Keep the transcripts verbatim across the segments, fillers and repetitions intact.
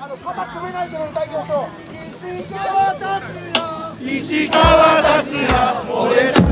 あの肩組めないけど歌いきましょう。石川達也、 石川達也、俺たち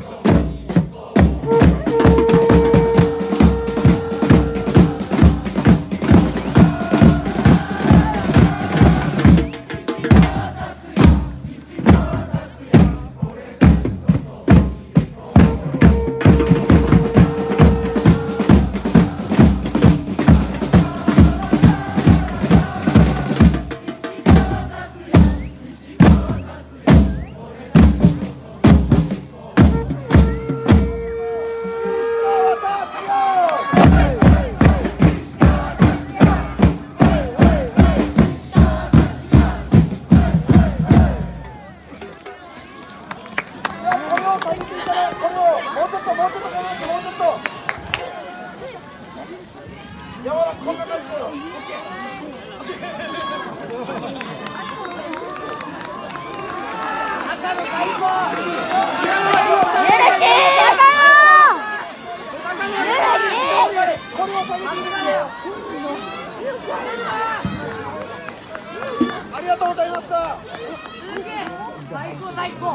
ありがとうございました。 最高最高。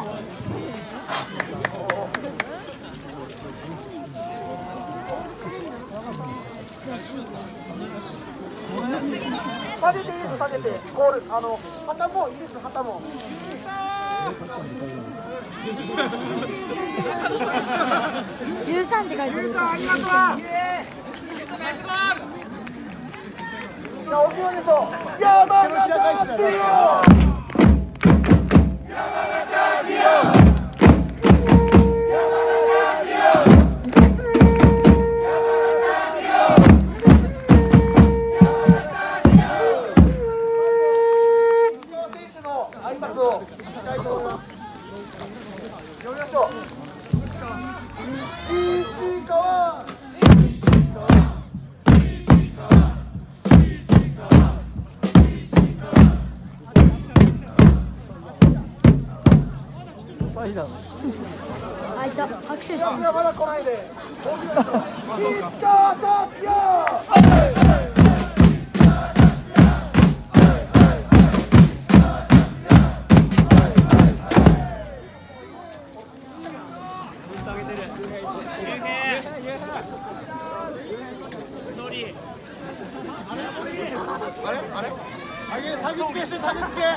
下げていいです下げてゴールあの旗もいいです旗も。 じゅうさんって書いてる。 ありがとう。じゃあ大きいのでしょう。山形ディオ。 あいた拍手して。 いやまだ来ないで。石川達也。 あれあれタグ付けしてタグ付け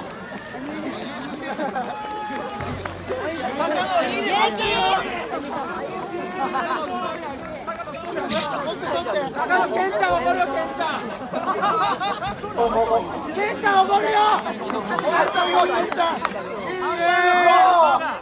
ケンちゃん怒るよケンちゃんケンちゃん怒るよケンちゃんいいね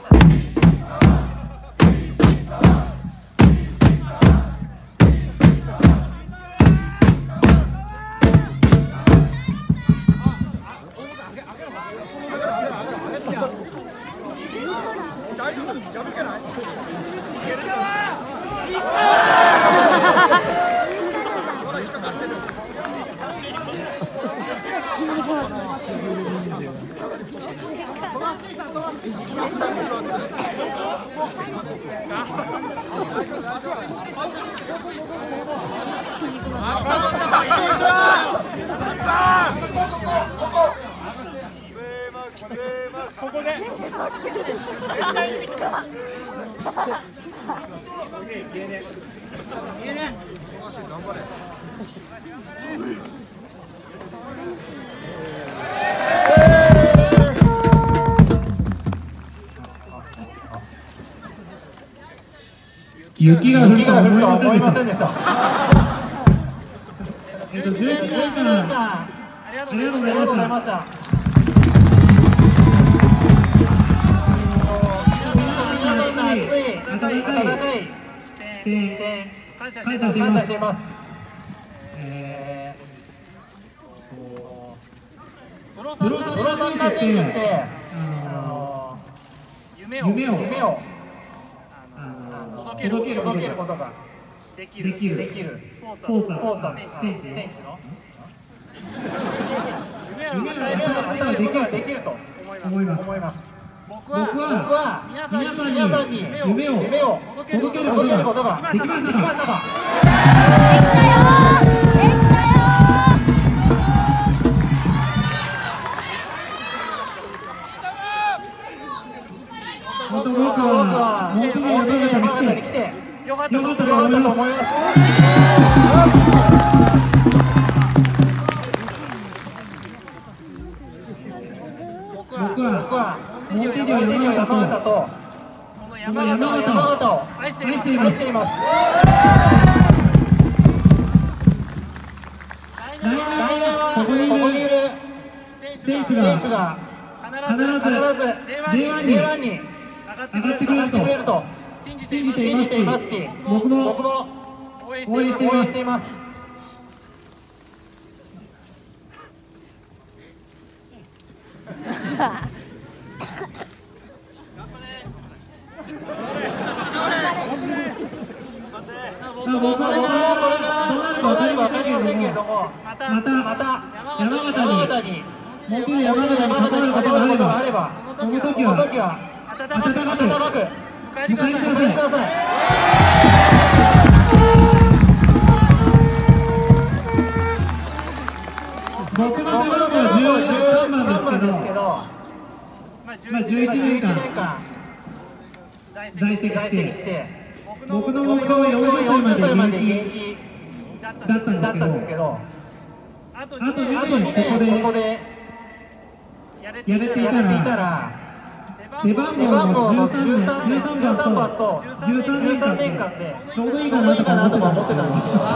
ここで雪が降るとは思いませんでした。えっと、じゅういちじかん、ありがとうございました。感謝しています。えー、ドロー選手って、あの夢を、夢を届けることができる、できる、できるスポーツの選手の夢を与えることができる、できると思います。僕は皆さんに夢を届けることができましたか？できたよ！できたよ！ と思います。 僕はモンテディオ山形とこの山形を愛しています。来年はここにいる選手が必ず ジェイワン に上がってくれると信じていますし、僕も応援しています。僕もこれからどうなるか分かりませんけれども、また山形にモンテディオ山形に関わることがあれば、その時は温かく迎えてください。僕の背番号はじゅうさんばんですけど、まあじゅういちねんかん在籍して、僕の目標はよんじゅっさいまで現役だったんですけど、あとにねんここでやれていたら、背番号のじゅうさんばんとじゅうさんねんかんでちょうどいいかなとか思ってたんですよ。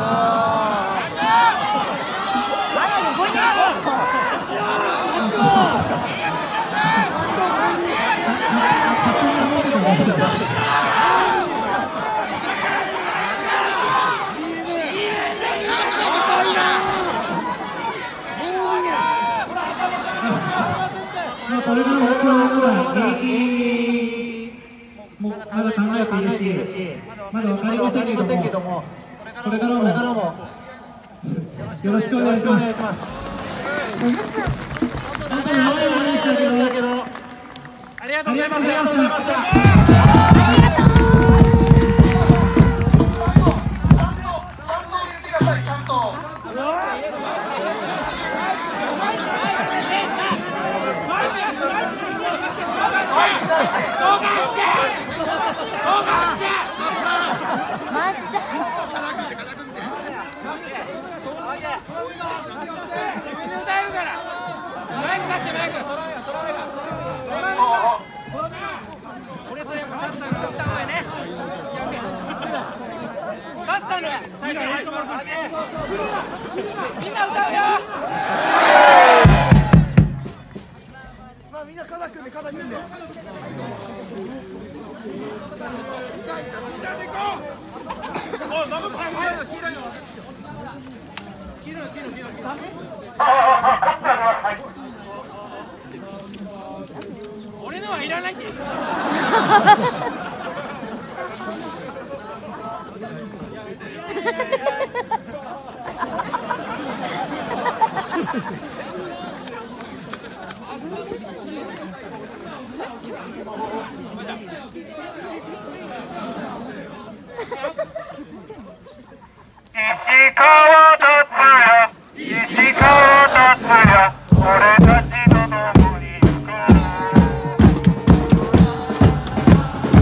これから僕は現役もまだ考えているし、まだ分かりませんけども、これからもよろしくお願いします。本当に長いお話だけど、ありがとうございました。みんな歌うよ。 まあみんな肩組んで肩組んで。 俺のはいらないって。石川達也、石川達也、俺たちと共に行こう。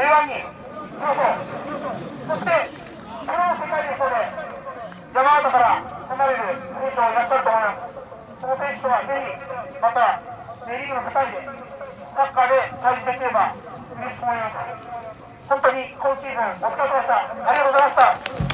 ワン に競争、そしてこの世界陸上で山形から離れる選手もいらっしゃると思います。その選手とはぜひまた J リーグの舞台でサッカーで対峙できれば嬉しく思います。本当に今シーズンお疲れ様でした。ありがとうございました。